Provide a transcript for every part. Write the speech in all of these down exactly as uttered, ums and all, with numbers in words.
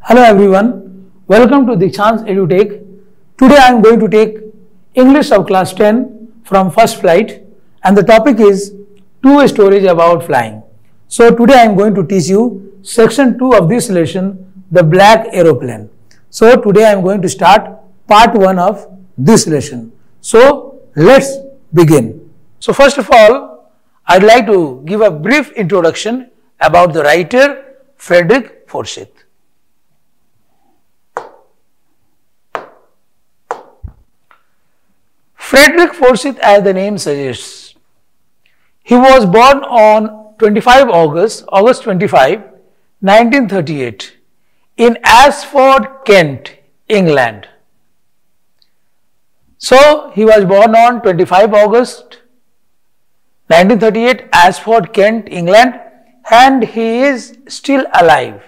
Hello everyone, welcome to Dikshant's EduTech. Today I am going to take English of class ten from first flight and the topic is two-way storage about flying. So today I am going to teach you section two of this lesson, the black aeroplane. So today I am going to start part one of this lesson. So let's begin. So first of all, I'd like to give a brief introduction about the writer Frederick Forsyth. Frederick Forsyth, as the name suggests, he was born on twenty-fifth August, August twenty-fifth, nineteen thirty-eight in Ashford, Kent, England. So, he was born on twenty-fifth August, nineteen thirty-eight, Ashford, Kent, England, and he is still alive.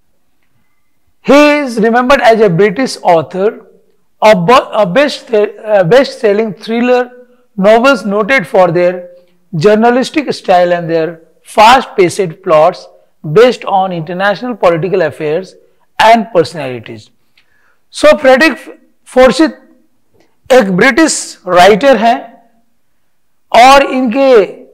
He is remembered as a British author of best, uh, best-selling thriller novels noted for their journalistic style and their fast-paced plots based on international political affairs and personalities. So, Frederick Forsyth एक British writer हैं और इनके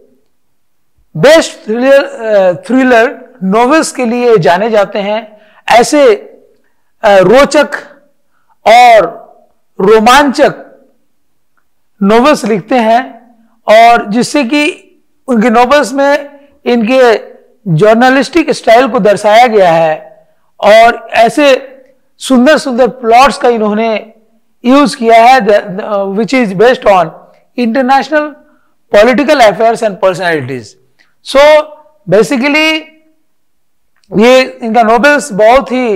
best thriller thriller novels के लिए जाने जाते हैं। ऐसे रोचक और रोमांचक नॉवेल्स लिखते हैं और जिससे कि उनके नॉवेल्स में इनके जर्नलिस्टिक स्टाइल को दर्शाया गया है और ऐसे सुंदर सुंदर प्लॉट्स का इन्होंने यूज किया है which is based on international political affairs and personalities. So basically ये इनका नॉवेल्स बहुत ही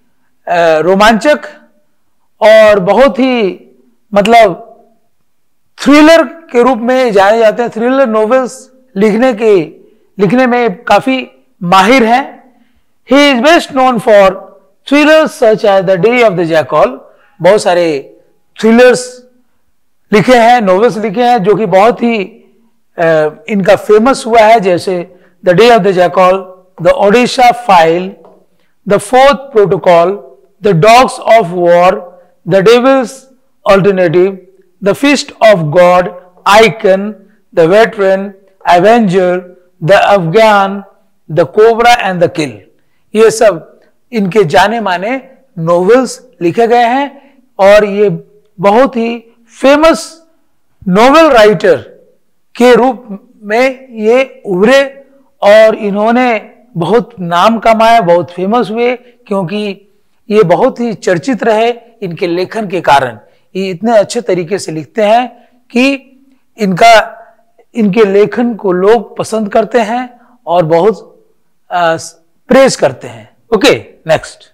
रोमांचक और बहुत ही मतलब थ्रिलर के रूप में जाने जाते हैं। थ्रिलर नॉवेल्स लिखने के लिखने में काफी माहिर हैं। He is best known for thrillers such as the Day of the Jackal. बहुत सारे थ्रिलर्स लिखे हैं, नॉवेल्स लिखे हैं जो कि बहुत ही आ, इनका फेमस हुआ है, जैसे the Day of the Jackal, the Odessa File, the Fourth Protocol, the Dogs of War, the Devil's Alternative, the Fist of God, Icon, the Veteran, Avenger, the Afghan, the Cobra and the Kill. ये सब इनके जाने माने novels लिखे गए हैं और ये बहुत ही फेमस नॉवेल राइटर के रूप में ये उभरे और इन्होंने बहुत नाम कमाया, बहुत फेमस हुए क्योंकि ये बहुत ही चर्चित रहे इनके लेखन के कारण। ये इतने अच्छे तरीके से लिखते हैं कि इनका इनके लेखन को लोग पसंद करते हैं और बहुत प्रेज करते हैं। Okay, next.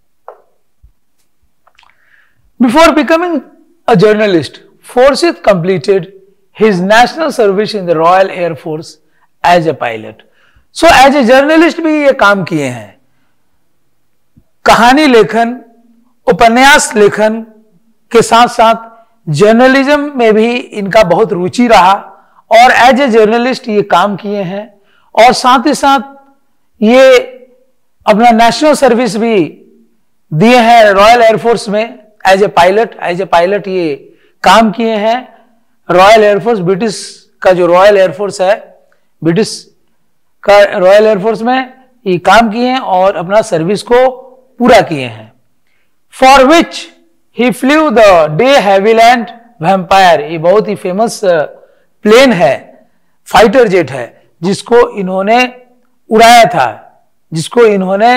Before becoming a journalist, Forsyth completed his national service in the Royal Air Force as a pilot. So, as a journalist भी ये काम किए हैं। कहानी लेखन, उपन्यास लेखन के साथ साथ जर्नलिज्म में भी इनका बहुत रुचि रहा और एज ए जर्नलिस्ट ये काम किए हैं और साथ ही साथ ये अपना नेशनल सर्विस भी दिए हैं रॉयल एयरफोर्स में as a pilot. As a pilot ये काम किए हैं। रॉयल एयरफोर्स, ब्रिटिश का जो रॉयल एयरफोर्स है, ब्रिटिश का रॉयल एयरफोर्स में ये काम किए हैं और अपना सर्विस को पूरा किए हैं। For which he flew the de Havilland Vampire. ये बहुत ही फेमस प्लेन है, फाइटर जेट है, जिसको इन्होंने उड़ाया था, जिसको इन्होंने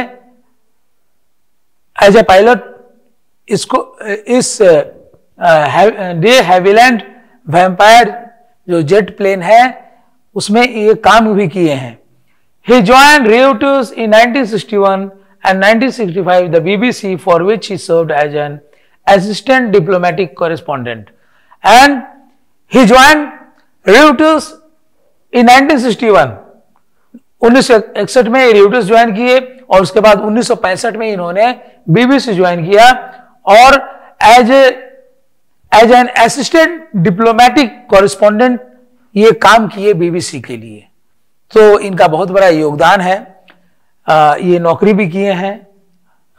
एज ए पायलट इसको इस डे हैविलैंड वैम्पायर जो जेट प्लेन है उसमें ये काम भी किए हैं। He joined Reuters in nineteen sixty-one and nineteen sixty-five the B B C for which he served as an assistant diplomatic correspondent and he joined Reuters in nineteen sixty-one। उन्नीस सौ इकसठ में Reuters ज्वाइन किए और उसके बाद उन्नीस सौ पैंसठ में इन्होंने बीबीसी ज्वाइन किया और as as an assistant diplomatic correspondent ये काम किए बीबीसी के लिए। तो इनका बहुत बड़ा योगदान है। आ, ये नौकरी भी किए हैं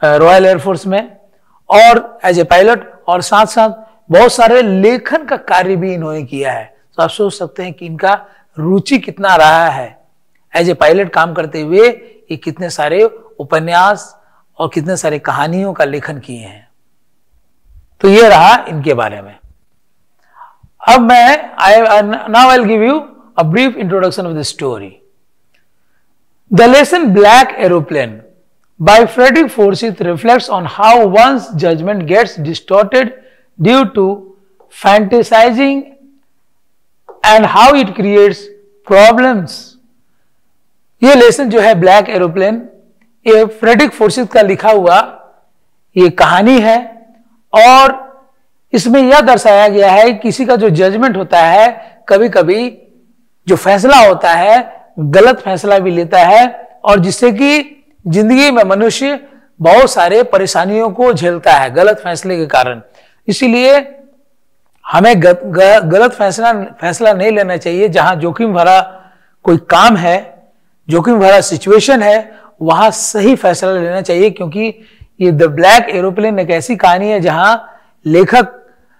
रॉयल एयरफोर्स में और एज ए पायलट, और साथ साथ बहुत सारे लेखन का कार्य भी इन्होंने किया है। तो आप सोच सकते हैं कि इनका रुचि कितना रहा है। एज ए पायलट काम करते हुए ये कितने सारे उपन्यास और कितने सारे कहानियों का लेखन किए हैं। तो ये रहा इनके बारे में। अब मैं I now I will give you a brief introduction of the story. The lesson black aeroplane by Frederick Forsyth reflects on how one's judgment gets distorted due to fantasizing and how it creates problems। ये lesson जो है black aeroplane, ये Frederick Forsyth का लिखा हुआ ये कहानी है, और इसमें यह दर्शाया गया है किसी का जो जजमेंट होता है, कभी कभी जो फैसला होता है गलत फैसला भी लेता है, और जिससे कि जिंदगी में मनुष्य बहुत सारे परेशानियों को झेलता है गलत फैसले के कारण। इसीलिए हमें ग, ग, गलत फैसला फैसला नहीं लेना चाहिए। जहां जोखिम भरा कोई काम है, जोखिम भरा सिचुएशन है, वहां सही फैसला लेना चाहिए, क्योंकि ये द ब्लैक एरोप्लेन एक ऐसी कहानी है जहां लेखक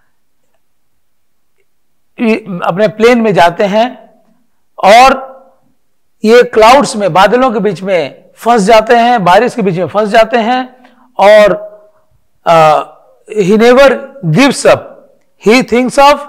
अपने प्लेन में जाते हैं और ये क्लाउड्स में, बादलों के बीच में फंस जाते हैं, बारिश के बीच में फंस जाते हैं, और ही नेवर गिव्स अप। He thinks of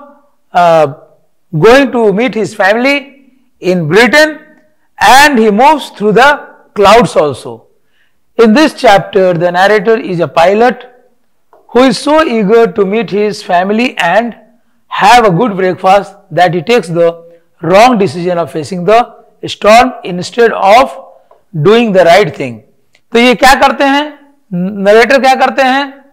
going to meet his family in Britain and he moves through the clouds also. In this chapter the narrator is a pilot who is so eager to meet his family and have a good breakfast that he takes the wrong decision of facing the storm instead of doing the right thing. तो ये क्या करते हैं, narrator क्या करते हैं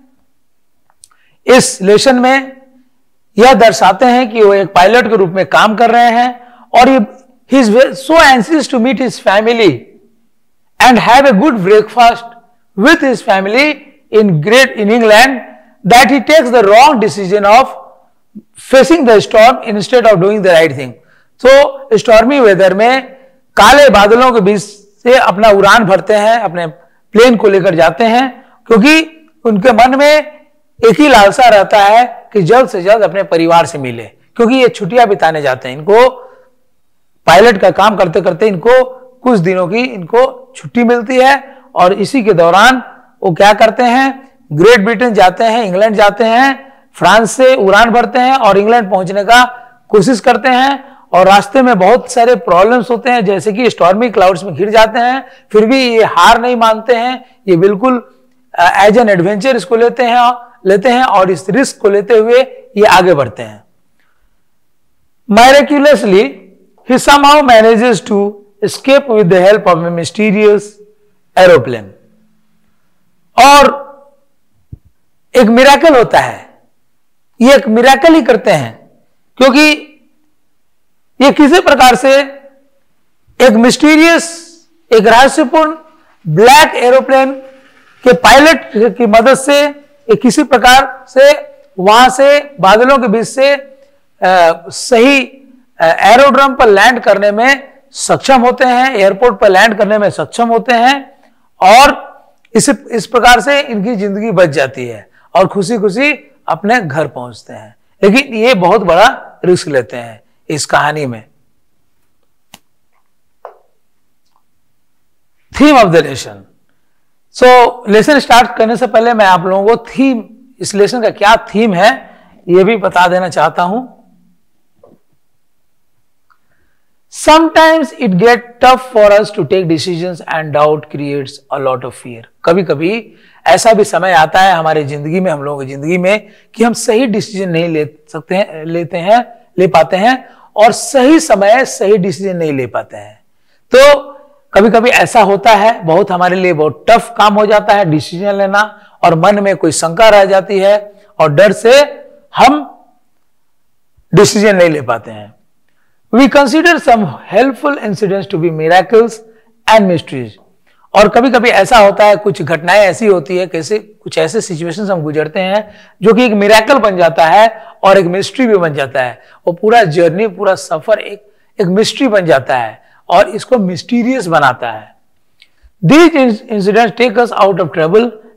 इस lesson में, यह दर्शाते हैं कि वो एक पायलट के रूप में काम कर रहे हैं, और ये he is so anxious to meet his family and have a good breakfast with his family in great in England that he takes the wrong decision of facing the storm instead of doing the right thing. तो stormy weather में काले बादलों के बीच से अपना उड़ान भरते हैं, अपने प्लेन को लेकर जाते हैं, क्योंकि उनके मन में एक ही लालसा रहता है कि जल्द से जल्द अपने परिवार से मिले, क्योंकि ये छुट्टियां बिताने जाते हैं। इनको पायलट का काम करते करते इनको कुछ दिनों की इनको छुट्टी मिलती है, और इसी के दौरान वो क्या करते हैं, ग्रेट ब्रिटेन जाते हैं, इंग्लैंड जाते हैं, फ्रांस से उड़ान भरते हैं और इंग्लैंड पहुंचने का कोशिश करते हैं, और रास्ते में बहुत सारे प्रॉब्लम्स होते हैं, जैसे कि स्टॉर्मी क्लाउड्स में घिर जाते हैं, फिर भी ये हार नहीं मानते हैं। ये बिल्कुल एज एन एडवेंचर इसको लेते हैं लेते हैं और इस रिस्क को लेते हुए ये आगे बढ़ते हैं। Miraculously, he somehow manages to escape with the help of a mysterious aeroplane। और एक मिराकल होता है, ये एक मिराकल ही करते हैं, क्योंकि ये किसी प्रकार से एक मिस्टीरियस, एक रहस्यपूर्ण ब्लैक एरोप्लेन के पायलट की मदद से एक किसी प्रकार से वहां से बादलों के बीच से आ, सही एरोड्रम पर लैंड करने में सक्षम होते हैं, एयरपोर्ट पर लैंड करने में सक्षम होते हैं, और इस इस प्रकार से इनकी जिंदगी बच जाती है और खुशी खुशी अपने घर पहुंचते हैं। लेकिन ये बहुत बड़ा रिस्क लेते हैं इस कहानी में। Theme of the lesson. So lesson start करने से पहले मैं आप लोगों को थीम, इस लेसन का क्या थीम है यह भी बता देना चाहता हूं। Sometimes it get tough for us to take decisions and doubt creates a lot of fear। कभी कभी ऐसा भी समय आता है हमारे जिंदगी में, हम लोगों की जिंदगी में, कि हम सही डिसीजन नहीं ले सकते हैं लेते हैं ले पाते हैं और सही समय सही डिसीजन नहीं ले पाते हैं। तो कभी कभी ऐसा होता है, बहुत हमारे लिए बहुत टफ काम हो जाता है डिसीजन लेना, और मन में कोई शंका रह जाती है और डर से हम डिसीजन नहीं ले पाते हैं। We consider some helpful incidents to be miracles and mysteries। और कभी कभी ऐसा होता है, कुछ घटनाएं ऐसी होती है, कैसे कुछ ऐसे सिचुएशंस हम गुजरते हैं जो कि एक मिरेकल बन जाता है और एक मिस्ट्री भी बन जाता है। वो पूरा जर्नी, पूरा सफर एक एक मिस्ट्री बन जाता है और इसको मिस्टीरियस बनाता है। These incidents take us out of trouble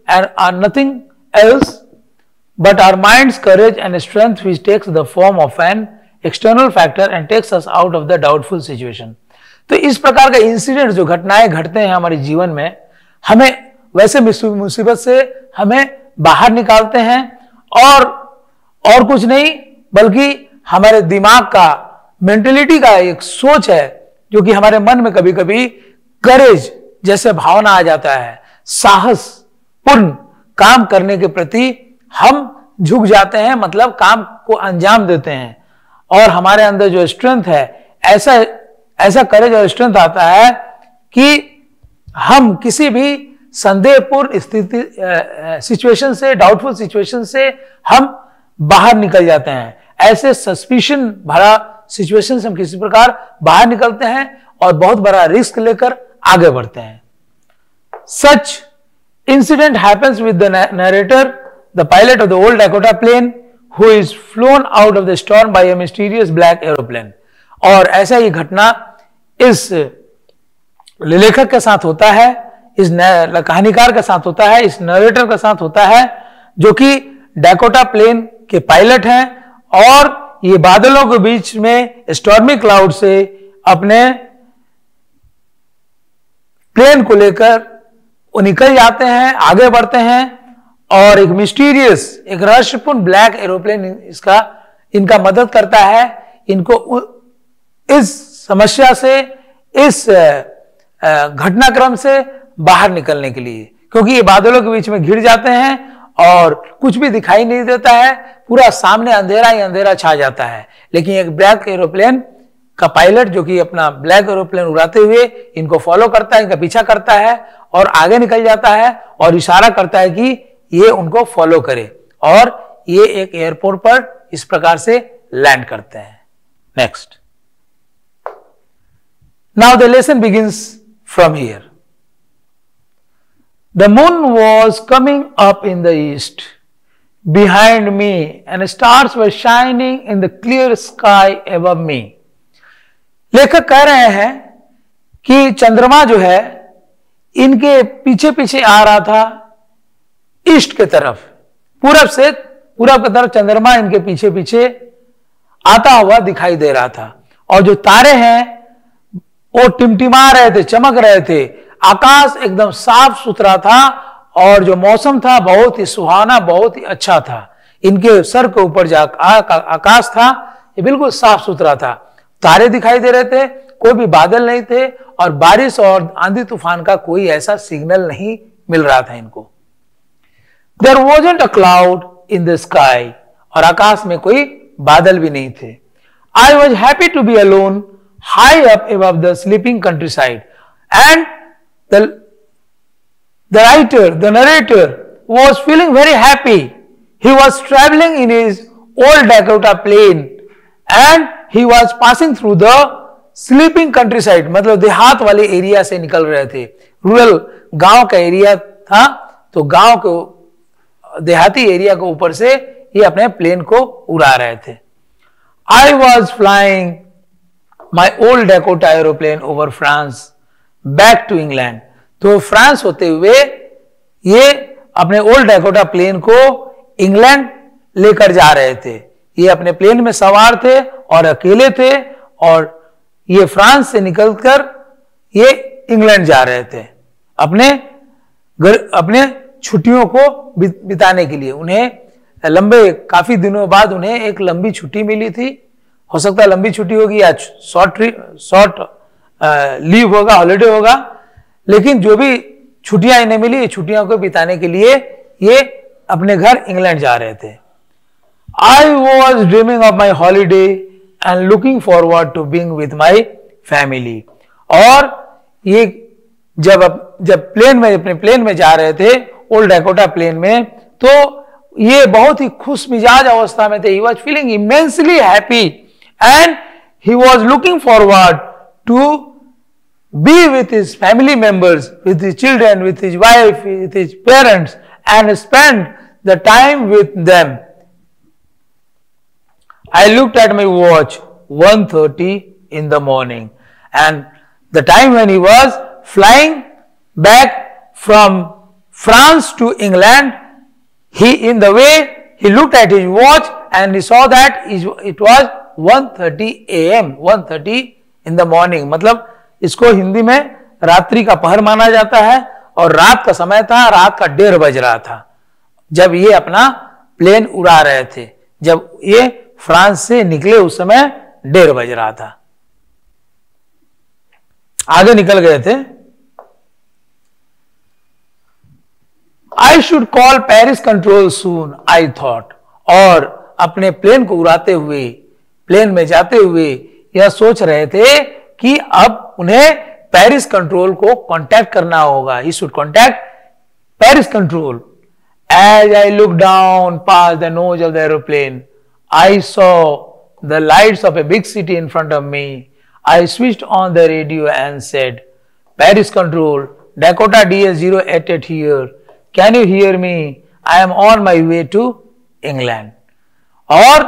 and are nothing else but our mind's courage and strength which takes the form of an external factor and takes us out of the doubtful situation. तो इस प्रकार का incident जो घटनाएं घटते हैं हमारे जीवन में, हमें वैसे मुसीबत से हमें बाहर निकालते हैं और और कुछ नहीं बल्कि हमारे दिमाग का, मेंटेलिटी का एक सोच है जो कि हमारे मन में कभी कभी करेज जैसे भावना आ जाता है, साहस पूर्ण काम करने के प्रति हम झुक जाते हैं, मतलब काम को अंजाम देते हैं और हमारे अंदर जो स्ट्रेंथ है, ऐसा ऐसा करेज और स्ट्रेंथ आता है कि हम किसी भी संदेहपूर्ण स्थिति सिचुएशन से, डाउटफुल सिचुएशन से हम बाहर निकल जाते हैं। ऐसे सस्पिशन भरा सिचुएशन से हम किसी प्रकार बाहर निकलते हैं और बहुत बड़ा रिस्क लेकर आगे बढ़ते हैं। Such incident happens with the narrator, the pilot of the old Dakota plane who is flown out of the storm by a mysterious black aeroplane। और ऐसा ही घटना इस लेखक के साथ होता है, इस कहानीकार के साथ होता है, इस नरेटर के साथ होता है जो कि डैकोटा प्लेन के पायलट हैं और ये बादलों के बीच में स्टॉर्मी क्लाउड से अपने प्लेन को लेकर वो निकल जाते हैं, आगे बढ़ते हैं और एक मिस्टीरियस, एक रहस्यपूर्ण ब्लैक एरोप्लेन इसका इनका मदद करता है इनको इस समस्या से, इस घटनाक्रम से बाहर निकलने के लिए, क्योंकि ये बादलों के बीच में घिर जाते हैं और कुछ भी दिखाई नहीं देता है, पूरा सामने अंधेरा ही अंधेरा छा जाता है। लेकिन एक ब्लैक एरोप्लेन का पायलट जो कि अपना ब्लैक एरोप्लेन उड़ाते हुए इनको फॉलो करता है, इनका पीछा करता है और आगे निकल जाता है और इशारा करता है कि ये उनको फॉलो करे और ये एक एयरपोर्ट पर इस प्रकार से लैंड करते हैं। Next, now the lesson begins from here. The moon was coming up in the east behind me and stars were shining in the clear sky above me. लेखक कह रहे हैं कि चंद्रमा जो है इनके पीछे पीछे आ रहा था ईस्ट के तरफ, पूरब से पूरब की तरफ चंद्रमा इनके पीछे पीछे आता हुआ दिखाई दे रहा था और जो तारे हैं वो टिमटिमा रहे थे, चमक रहे थे, आकाश एकदम साफ सुथरा था और जो मौसम था बहुत ही सुहाना, बहुत ही अच्छा था। इनके सर के ऊपर जो आकाश था ये बिल्कुल साफ सुथरा था, तारे दिखाई दे रहे थे, कोई भी बादल नहीं थे और बारिश और आंधी तूफान का कोई ऐसा सिग्नल नहीं मिल रहा था इनको। There wasn't a cloud in the sky, और आकाश में कोई बादल भी नहीं थे। I was happy to be alone high up above the sleeping countryside, and the the writer, the narrator was feeling very happy. He was traveling in his old Dakota plane and he was passing through the sleeping countryside, मतलब देहात वाले area से निकल रहे थे। Rural गांव का area था, तो गांव को देहाती एरिया के ऊपर से ये अपने प्लेन को उड़ा रहे थे। I was flying my old Dakota aeroplane over France back to England। तो फ्रांस होते हुए ये अपने ओल्ड डैकोटा प्लेन को इंग्लैंड लेकर जा रहे थे। ये अपने प्लेन में सवार थे और अकेले थे और ये फ्रांस से निकलकर ये इंग्लैंड जा रहे थे अपने घर, अपने छुट्टियों को बिताने के लिए। उन्हें लंबे काफी दिनों बाद उन्हें एक लंबी छुट्टी मिली थी, हो सकता है लंबी छुट्टी होगी या शॉर्ट शॉर्ट लीव होगा, हॉलिडे होगा, लेकिन जो भी छुट्टियां इन्हें मिली, ये छुट्टियों को बिताने के लिए ये अपने घर इंग्लैंड जा रहे थे। I was dreaming of my holiday and looking forward to being with my family। और ये जब जब प्लेन में अपने प्लेन में जा रहे थे, ओल्ड डैकोटा प्लेन में, तो ये बहुत ही खुश मिजाज अवस्था में थे। He was feeling immensely happy and he was looking forward to be with his family members, with his children, with his wife, with his parents, and spend the time with them। I looked at my watch, one thirty in the morning, and the time when he was flying back from France to England, he in the way he looked at his watch and he saw that it was one thirty a m one thirty in the morning. मतलब इसको हिंदी में रात्रि का पहर माना जाता है और रात का समय था, रात का डेढ़ बज रहा था जब ये अपना प्लेन उड़ा रहे थे। जब ये फ्रांस से निकले उस समय डेढ़ बज रहा था, आगे निकल गए थे। I should call Paris control soon I thought, और अपने प्लेन को उड़ाते हुए, प्लेन में जाते हुए यह सोच रहे थे कि अब उन्हें पेरिस कंट्रोल को कांटेक्ट करना होगा। He should contact Paris control. As I look down past the nose of the aeroplane I saw the lights of a big city in front of me. I switched on the radio and said, Paris control, Dakota D S zero eight eight here. Can you hear me? I am on my way to England. और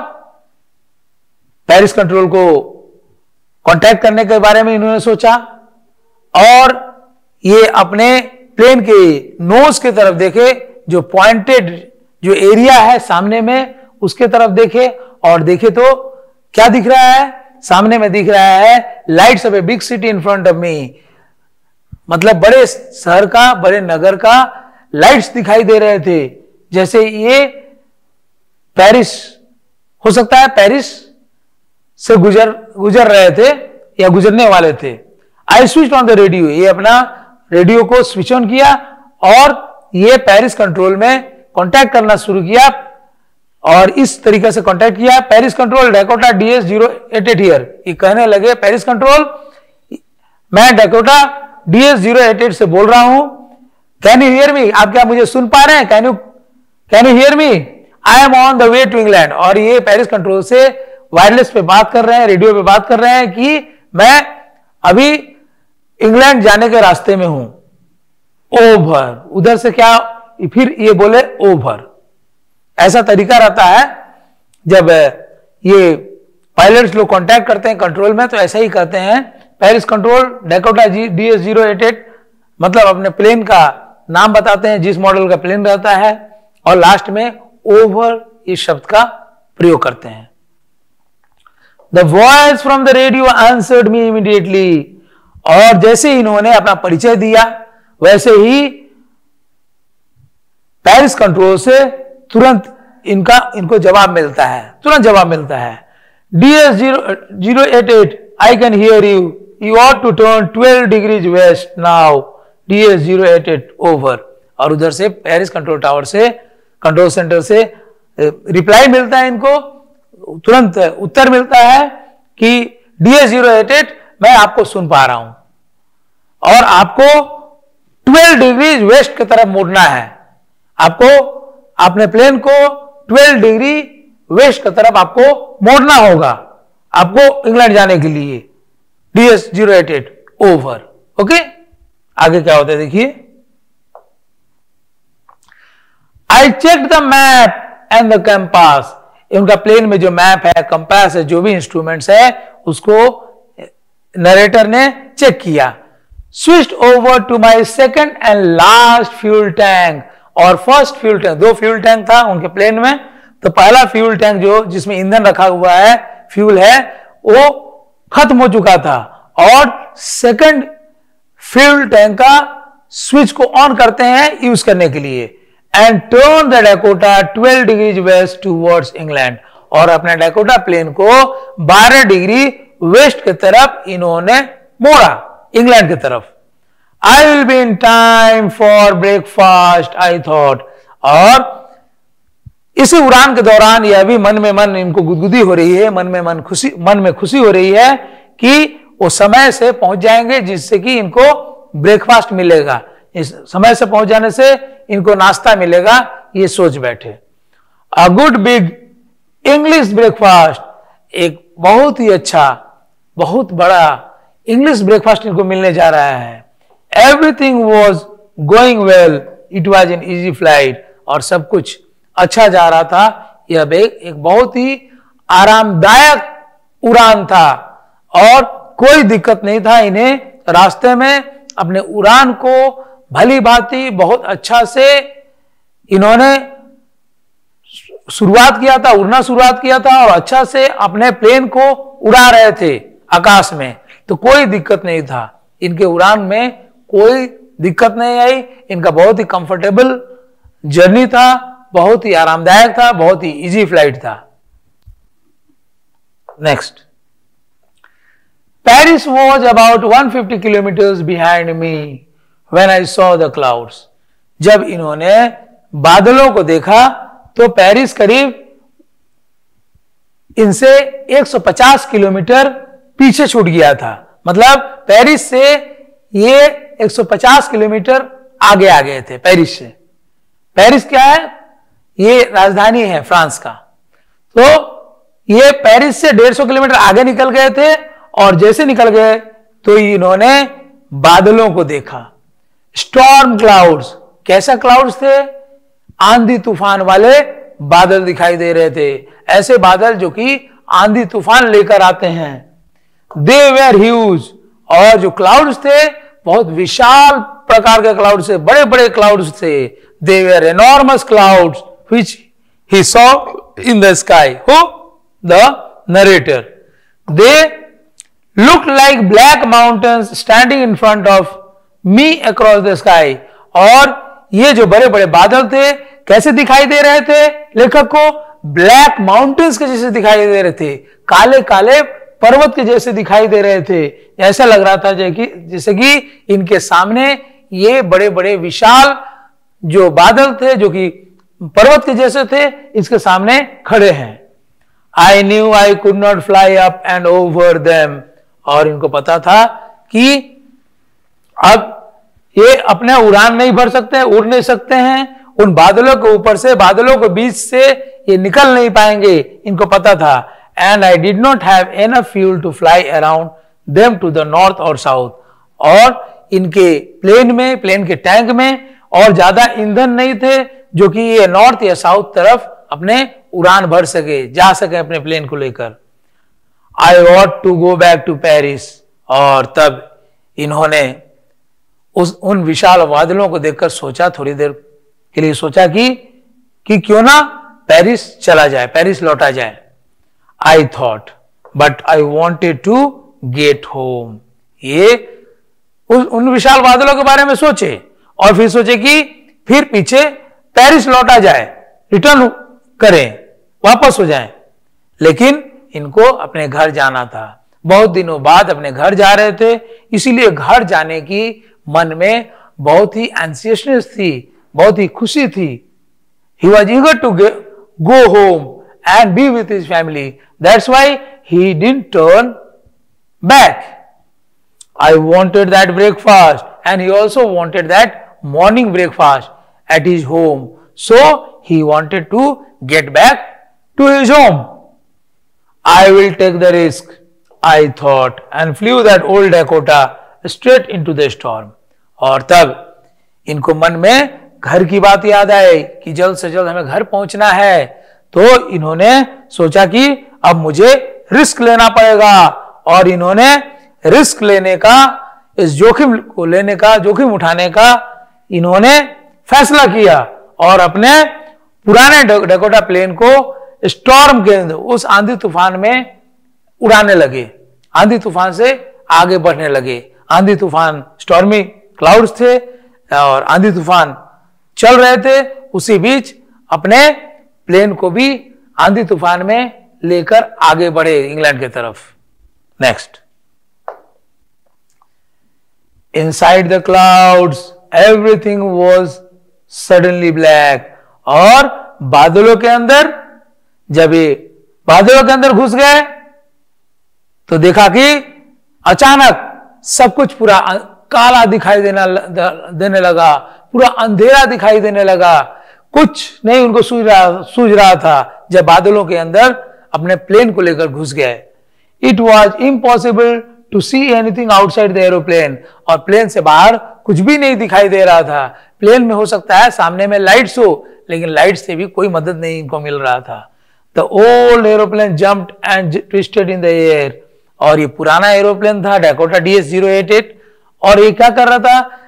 Paris control को contact करने के बारे में इन्होंने सोचा और ये अपने प्लेन के नोज की तरफ देखे, जो पॉइंटेड जो एरिया है सामने में उसके तरफ देखे और देखे तो क्या दिख रहा है? सामने में दिख रहा है lights of a big city in front of me. मतलब बड़े शहर का, बड़े नगर का लाइट्स दिखाई दे रहे थे, जैसे ये पेरिस हो सकता है, पेरिस से गुजर गुजर रहे थे या गुजरने वाले थे। I switch on the radio, ये अपना रेडियो को स्विच ऑन किया और ये पेरिस कंट्रोल में कांटेक्ट करना शुरू किया और इस तरीके से कांटेक्ट किया, Paris control Dakota D S zero eight eight here. ये कहने लगे पेरिस कंट्रोल, मैं Dakota D S zero eight eight से बोल रहा हूं, कैन यू हियर मी? आप क्या मुझे सुन पा रहे हैं? Can you can you hear me? I am on the way to England. और ये पेरिस कंट्रोल से वायरलेस पे बात कर रहे हैं, रेडियो पे बात कर रहे हैं कि मैं अभी इंग्लैंड जाने के रास्ते में हूं। ओवर, उधर से क्या फिर ये बोले ओवर। ऐसा तरीका रहता है जब ये पायलट्स लोग कांटेक्ट करते हैं कंट्रोल में, तो ऐसा ही करते हैं। Paris control Dakota D S zero eight eight, मतलब अपने प्लेन का नाम बताते हैं, जिस मॉडल का प्लेन रहता है, और लास्ट में ओवर इस शब्द का प्रयोग करते हैं। The voice from the radio answered me immediately, और जैसे इन्होंने अपना परिचय दिया वैसे ही पेरिस कंट्रोल से तुरंत इनका इनको जवाब मिलता है, तुरंत जवाब मिलता है। D S zero eight eight, I can hear you, you ought to turn twelve degrees west now, D S zero eight eight over. और उधर से पेरिस कंट्रोल टावर से, कंट्रोल सेंटर से रिप्लाई मिलता है, इनको तुरंत उत्तर मिलता है कि D S zero eight eight, मैं आपको सुन पा रहा हूं और आपको ट्वेल्व डिग्री वेस्ट की तरफ मुड़ना है। आपको अपने प्लेन को ट्वेल्व डिग्री वेस्ट की तरफ आपको मोड़ना होगा, आपको इंग्लैंड जाने के लिए। D S zero eight eight over. Okay, आगे क्या होता है देखिए। I check the map and the compass, उनका प्लेन में जो मैप है, कंपास है, जो भी इंस्ट्रूमेंट्स है, उसको नरेटर ने चेक किया। Switched over to my second and last fuel tank, और फर्स्ट फ्यूल टैंक, दो फ्यूल टैंक था उनके प्लेन में, तो पहला फ्यूल टैंक जो जिसमें ईंधन रखा हुआ है, फ्यूल है, वो खत्म हो चुका था, और सेकंड फ्यूल टैंक का स्विच को ऑन करते हैं यूज करने के लिए। And turn the Dakota twelve degree west towards England, और अपने डैकोटा प्लेन को बारह डिग्री वेस्ट की तरफ इन्होंने मोड़ा, इंग्लैंड की तरफ। I will be in time for breakfast I thought, और इसी उड़ान के दौरान यह भी मन में मन इनको गुदगुदी हो रही है, मन में मन खुशी मन में खुशी हो रही है कि वो समय से पहुंच जाएंगे, जिससे कि इनको ब्रेकफास्ट मिलेगा, इस समय से पहुंच जाने से इनको नाश्ता मिलेगा, ये सोच बैठे। A good big English breakfast, एक बहुत ही अच्छा, बहुत बड़ा इंग्लिश ब्रेकफास्ट इनको मिलने जा रहा है। Everything was going well, it was an easy flight, और सब कुछ अच्छा जा रहा था। यह एक बहुत ही आरामदायक उड़ान था और कोई दिक्कत नहीं था इन्हें रास्ते में अपने उड़ान को भली भांति बहुत अच्छा से इन्होंने शुरुआत किया था, उड़ना शुरुआत किया था और अच्छा से अपने प्लेन को उड़ा रहे थे आकाश में, तो कोई दिक्कत नहीं था। इनके उड़ान में कोई दिक्कत नहीं आई। इनका बहुत ही कंफर्टेबल जर्नी था, बहुत ही आरामदायक था, बहुत ही इजी फ्लाइट था। Next, Paris was about one fifty kilometres behind me when I saw the clouds. जब इन्होंने बादलों को देखा तो पेरिस करीब इनसे एक सौ पचास किलोमीटर पीछे छूट गया था। मतलब पेरिस से ये एक सौ पचास किलोमीटर आगे आ गए थे। पेरिस से, पेरिस क्या है, ये राजधानी है फ्रांस का, तो ये पेरिस से डेढ़ सौ किलोमीटर आगे निकल गए थे और जैसे निकल गए तो इन्होंने बादलों को देखा। स्टॉर्म क्लाउड्स, कैसा क्लाउड्स थे, आंधी तूफान वाले बादल दिखाई दे रहे थे, ऐसे बादल जो कि आंधी तूफान लेकर आते हैं। दे वेर ह्यूज, और जो क्लाउड्स थे बहुत विशाल प्रकार के क्लाउड्स थे, बड़े बड़े क्लाउड्स थे। They were enormous clouds which he saw in the sky. Who? The narrator. They looked like black mountains standing in front of me across the sky. और ये जो बड़े बड़े बादल थे कैसे दिखाई दे रहे थे लेखक को? ब्लैक माउंटेन्स के जैसे दिखाई दे रहे थे, काले काले पर्वत के जैसे दिखाई दे रहे थे। ऐसा लग रहा था जैसे कि इनके सामने ये बड़े बड़े विशाल जो बादल थे जो कि पर्वत के जैसे थे, इसके सामने खड़े हैं। I knew I could not fly up and over them. और इनको पता था कि अब ये अपने उड़ान नहीं भर सकते, उड़ नहीं सकते हैं उन बादलों के ऊपर से, बादलों के बीच से ये निकल नहीं पाएंगे, इनको पता था। And I did not have enough fuel to fly around them to the north और साउथ। और इनके प्लेन में, प्लेन के टैंक में और ज्यादा ईंधन नहीं थे जो कि ये नॉर्थ या साउथ तरफ अपने उड़ान भर सके, जा सके अपने प्लेन को लेकर। I want to go back to Paris. और तब इन्होंने उस उन विशाल बादलों को देखकर सोचा, थोड़ी देर के लिए सोचा कि कि क्यों ना पेरिस चला जाए, पेरिस लौटा जाए। I thought but I wanted to get home. ये उस उन विशाल बादलों के बारे में सोचे और फिर सोचे कि फिर पीछे पेरिस लौटा जाए, रिटर्न करें, वापस हो जाएं। लेकिन इनको अपने घर जाना था, बहुत दिनों बाद अपने घर जा रहे थे, इसीलिए घर जाने की मन में बहुत ही एंसियसनेस थी, बहुत ही खुशी थी। He was eager to go home and be with his family. That's why he didn't turn back. I wanted that breakfast and he also wanted that morning breakfast at his home. So he wanted to get back to his home. I will take the risk, I thought, and flew that old Dakota straight into the storm. और तब इनको मन में घर की बात याद आई कि जल्द से जल्द हमें घर पहुंचना है, तो इन्होंने सोचा कि अब मुझे रिस्क लेना पड़ेगा। और इन्होंने रिस्क लेने का, इस जोखिम को लेने का, जोखिम उठाने का इन्होंने फैसला किया और अपने पुराने डकोटा प्लेन को स्टॉर्म के अंदर, उस आंधी तूफान में उड़ाने लगे, आंधी तूफान से आगे बढ़ने लगे। आंधी तूफान, स्टॉर्मी क्लाउड्स थे और आंधी तूफान चल रहे थे, उसी बीच अपने प्लेन को भी आंधी तूफान में लेकर आगे बढ़े इंग्लैंड की तरफ। Next, inside the clouds everything was suddenly black. और बादलों के अंदर, जब ये बादलों के अंदर घुस गए तो देखा कि अचानक सब कुछ पूरा काला दिखाई देना देने लगा, पूरा अंधेरा दिखाई देने लगा, कुछ नहीं उनको सूझ रहा सूझ रहा था जब बादलों के अंदर अपने प्लेन को लेकर घुस गए। It was impossible to see anything outside the aeroplane. और प्लेन से बाहर कुछ भी नहीं दिखाई दे रहा था। प्लेन में हो सकता है सामने में लाइट्स हो, लेकिन लाइट से भी कोई मदद नहीं इनको मिल रहा था। The old aeroplane jumped and twisted in the air. और ये पुराना एरोप्लेन था, Dakota D S zero eight eight. और ये क्या कर रहा था,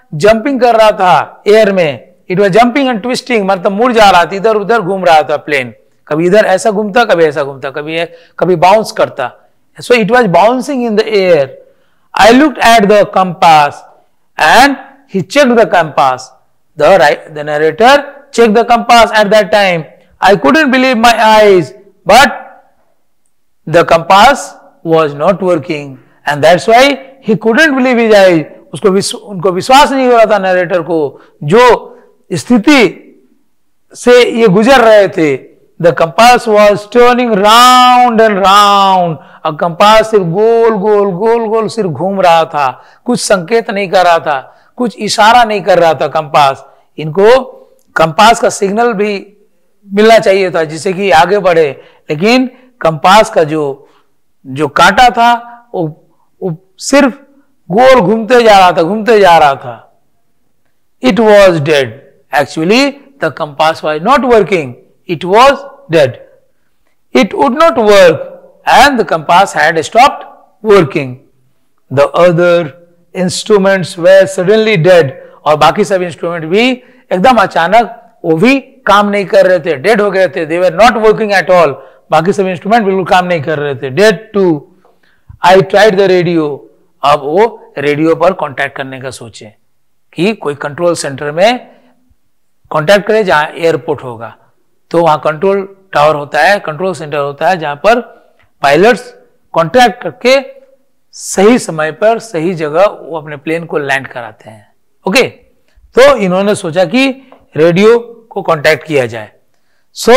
जंपिंग कर रहा था एयर में, it was jumping and twisting, मतलब मुड़ जा रहा था, इधर उधर घूम रहा था प्लेन, कभी इधर ऐसा घूमता, कभी ऐसा घूमता, कभी कभी बाउंस करता. So it was bouncing in the air. I looked at the compass and he checked the compass. The, the narrator checked the compass at that time. I couldn't believe my eyes, but the compass was not working and that's why he couldn't believe his eyes. उसको विश्व, उनको विश्वास नहीं हो रहा था narrator को, जो स्थिति से ये गुजर रहे थे. The compass was turning round and round. अब कंपास सिर्फ गोल गोल गोल गोल सिर्फ घूम रहा था, कुछ संकेत नहीं कर रहा था, कुछ इशारा नहीं कर रहा था कंपास. इनको कंपास का सिग्नल भी मिलना चाहिए था जिससे कि आगे बढ़े, लेकिन कंपास का जो जो कांटा था वो, वो सिर्फ गोल घूमते जा रहा था, घूमते जा रहा था. It was dead. Actually, the compass was not working. It was dead. It would not work and the compass had stopped working. The other instruments were suddenly dead. और बाकी सब इंस्ट्रूमेंट भी एकदम अचानक वो भी काम नहीं कर रहे थे, डेड हो गए थे. They were not working at all. बाकी सब इंस्ट्रूमेंट बिल्कुल काम नहीं कर रहे थे, dead too. I tried the radio. अब वो रेडियो पर कांटेक्ट करने का सोचे कि कोई कंट्रोल सेंटर में कांटेक्ट करे जहां एयरपोर्ट होगा. तो वहां कंट्रोल टावर होता है, कंट्रोल सेंटर होता है जहां पर पायलट्स कांटेक्ट करके सही समय पर सही जगह वो अपने प्लेन को लैंड कराते हैं. ओके, तो इन्होंने सोचा कि रेडियो को कांटेक्ट किया जाए. So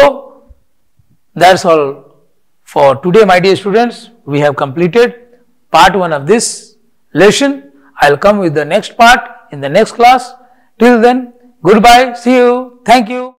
that's all for today my dear students. We have completed part one of this lesson. I will come with the next part in the next class. Till then, goodbye, see you, thank you.